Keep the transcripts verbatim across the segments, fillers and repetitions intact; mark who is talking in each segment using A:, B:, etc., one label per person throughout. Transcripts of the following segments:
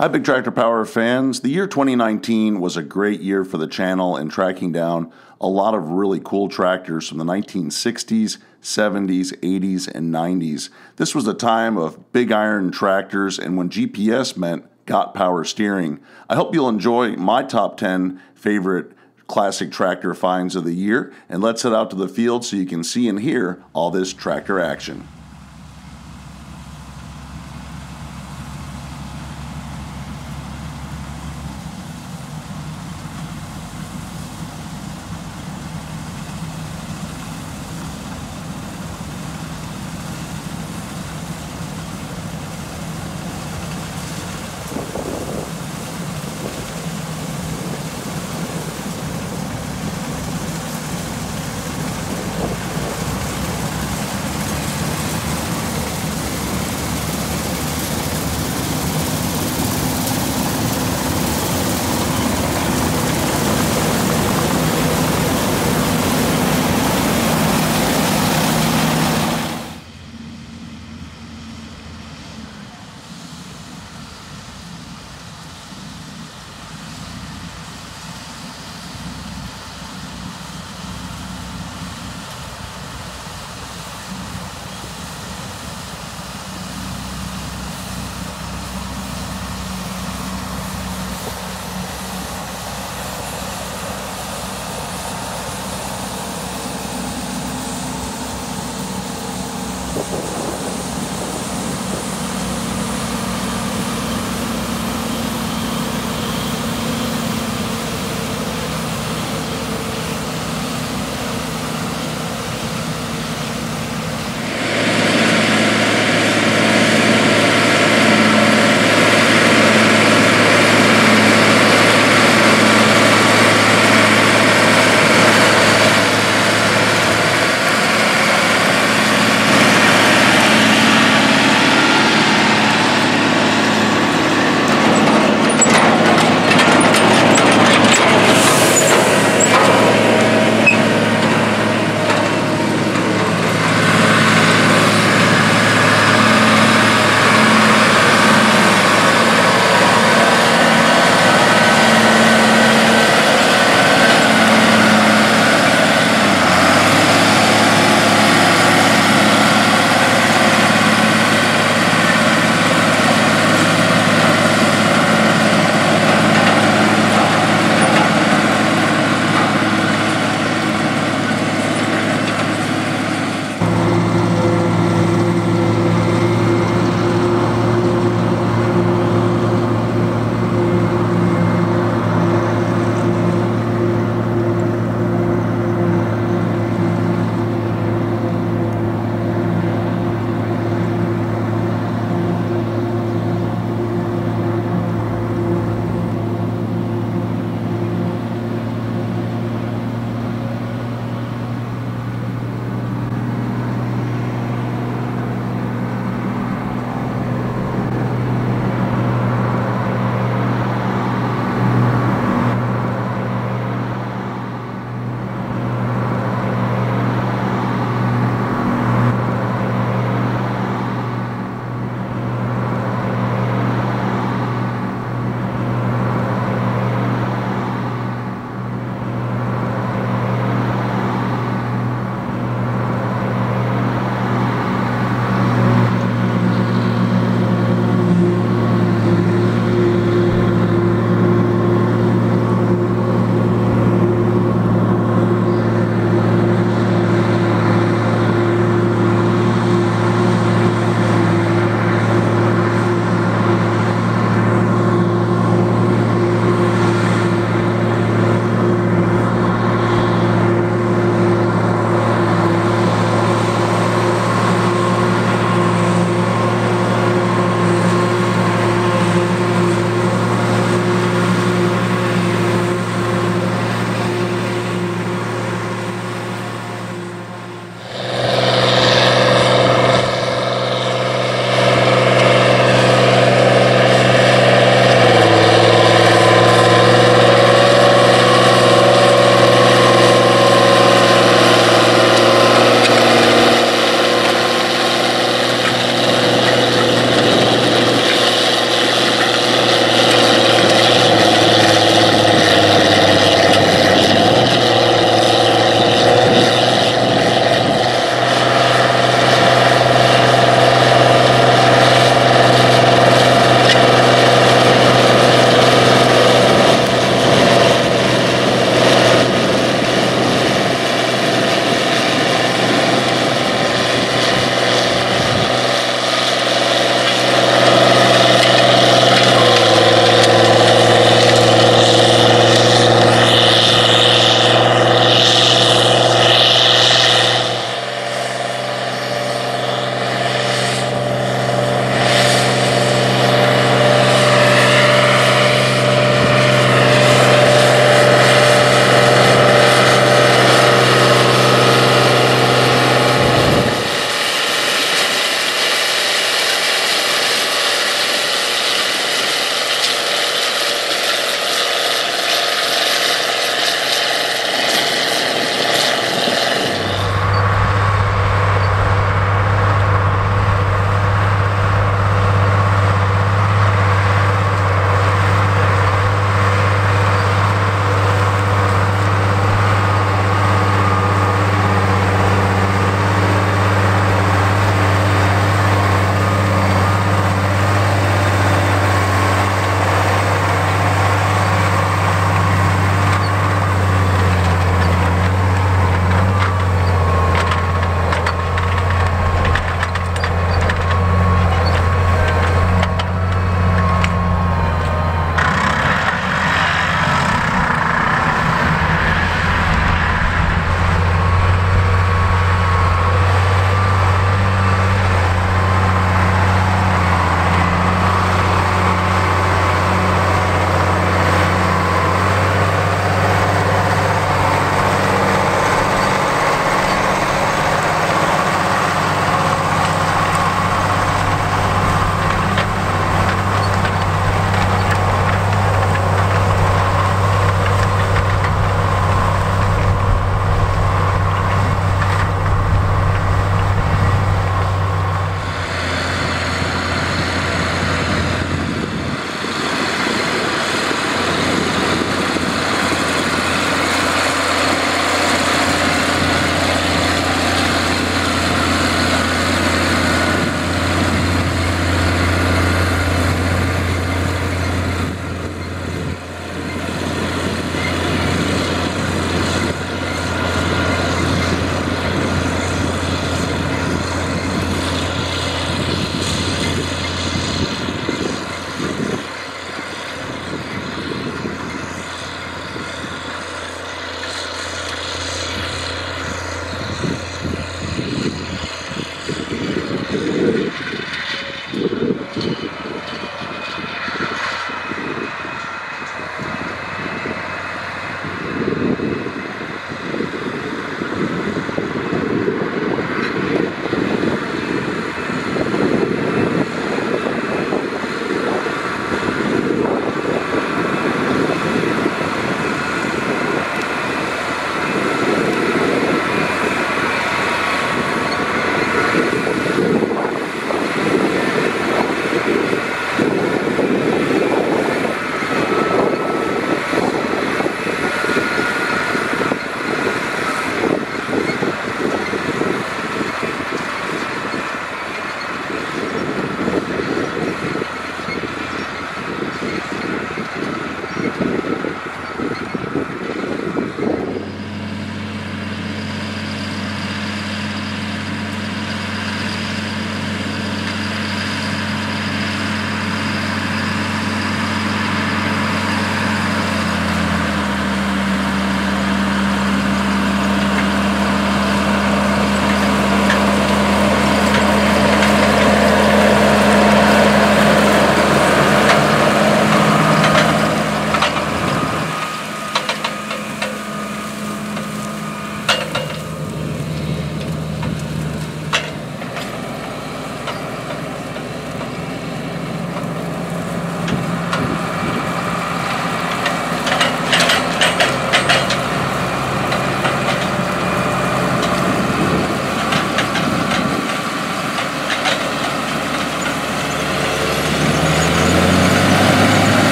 A: Hi, Big Tractor Power fans. The year twenty nineteen was a great year for the channel in tracking down a lot of really cool tractors from the nineteen sixties, seventies, eighties, and nineties. This was a time of big iron tractors and when G P S meant got power steering. I hope you'll enjoy my top ten favorite classic tractor finds of the year, and let's head out to the field so you can see and hear all this tractor action.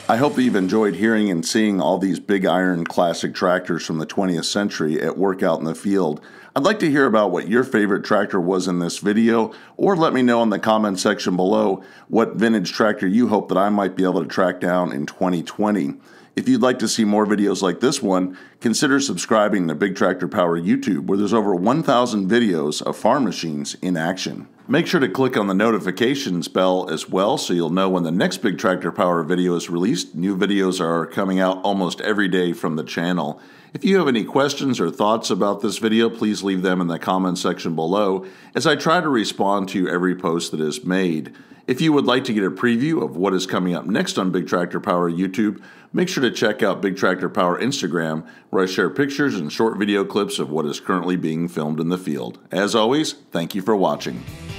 A: I hope that you've enjoyed hearing and seeing all these big iron classic tractors from the twentieth century at work out in the field. I'd like to hear about what your favorite tractor was in this video, or let me know in the comment section below what vintage tractor you hope that I might be able to track down in twenty twenty. If you'd like to see more videos like this one, consider subscribing to Big Tractor Power YouTube, where there's over one thousand videos of farm machines in action. Make sure to click on the notifications bell as well so you'll know when the next Big Tractor Power video is released. New videos are coming out almost every day from the channel. If you have any questions or thoughts about this video, please leave them in the comment section below, as I try to respond to every post that is made. If you would like to get a preview of what is coming up next on Big Tractor Power YouTube, make sure to check out Big Tractor Power Instagram, where I share pictures and short video clips of what is currently being filmed in the field. As always, thank you for watching.